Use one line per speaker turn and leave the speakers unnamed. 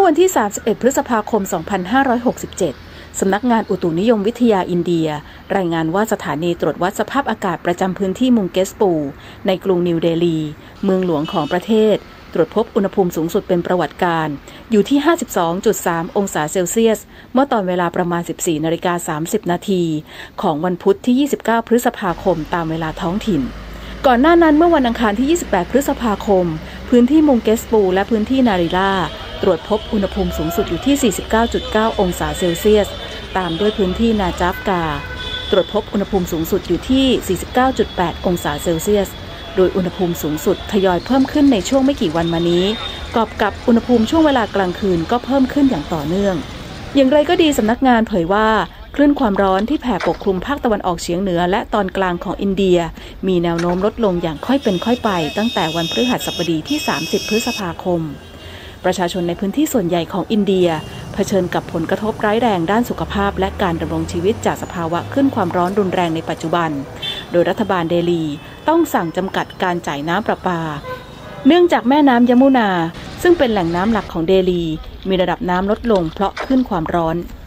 อวันที่ 31 พฤษภาคม 2567 สำนักงานอุตุนิยมวิทยาอินเดียรายงานว่าสถานีตรวจวัดสภาพอากาศประจำพื้นที่มุงเกสปูในกรุงนิวเดลีเมืองหลวงของประเทศตรวจพบอุณหภูมิสูงสุดเป็นประวัติการอยู่ที่ 52.3 องศาเซลเซียสเมื่อตอนเวลาประมาณ 14:30 นาทีของวันพุธที่ 29 พฤษภาคมตามเวลาท้องถิ่นก่อนหน้านั้นเมื่อวันอังคารที่ 28 พฤษภาคมพื้นที่มุงเกสปูและพื้นที่นาริลาตรวจพบอุณหภูมิสูงสุดอยู่ที่ 49.9 องศาเซลเซียสตามด้วยพื้นที่นาจาฟกาตรวจพบอุณหภูมิสูงสุดอยู่ที่ 49.8 องศาเซลเซียสโดยอุณหภูมิสูงสุดทยอยเพิ่มขึ้นในช่วงไม่กี่วันมานี้กอบกับอุณหภูมิช่วงเวลากลางคืนก็เพิ่มขึ้นอย่างต่อเนื่องอย่างไรก็ดีสำนักงานเผยว่าคลื่นความร้อนที่แผ่ปกคลุมภาคตะวันออกเฉียงเหนือและตอนกลางของอินเดียมีแนวโน้มลดลงอย่างค่อยเป็นค่อยไปตั้งแต่วันพฤหัสบดีที่ 30 พฤษภาคมประชาชนในพื้นที่ส่วนใหญ่ของอินเดียเผชิญกับผลกระทบร้ายแรงด้านสุขภาพและการดำรงชีวิตจากสภาวะคลื่นความร้อนรุนแรงในปัจจุบันโดยรัฐบาลเดลีต้องสั่งจำกัดการจ่ายน้ำประปาเนื่องจากแม่น้ำยมุนาซึ่งเป็นแหล่งน้ำหลักของเดลีมีระดับน้ำลดลงเพราะคลื่นความร้อน